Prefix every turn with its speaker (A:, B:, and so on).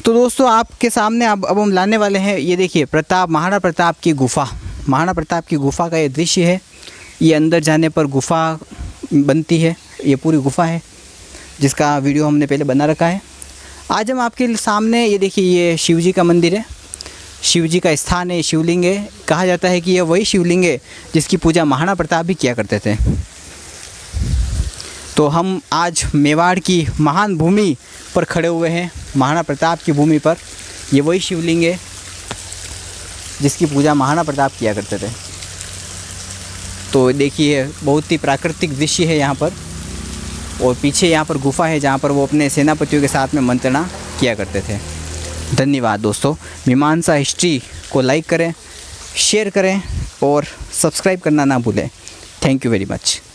A: तो दोस्तों आपके सामने अब हम लाने वाले हैं, ये देखिए महाराणा प्रताप की गुफ़ा। महाराणा प्रताप की गुफ़ा का ये दृश्य है। ये अंदर जाने पर गुफ़ा बनती है, ये पूरी गुफ़ा है जिसका वीडियो हमने पहले बना रखा है। आज हम आपके सामने ये देखिए, ये शिव जी का मंदिर है, शिव जी का स्थान है, शिवलिंग है। कहा जाता है कि यह वही शिवलिंग है जिसकी पूजा महाराणा प्रताप भी किया करते थे। तो हम आज मेवाड़ की महान भूमि पर खड़े हुए हैं, महाराणा प्रताप की भूमि पर। ये वही शिवलिंग है जिसकी पूजा महाराणा प्रताप किया करते थे। तो देखिए बहुत ही प्राकृतिक दृश्य है यहाँ पर, और पीछे यहाँ पर गुफा है जहाँ पर वो अपने सेनापतियों के साथ में मंत्रणा किया करते थे। धन्यवाद दोस्तों। मीमांसा हिस्ट्री को लाइक करें, शेयर करें और सब्सक्राइब करना ना भूलें। Thank you very much.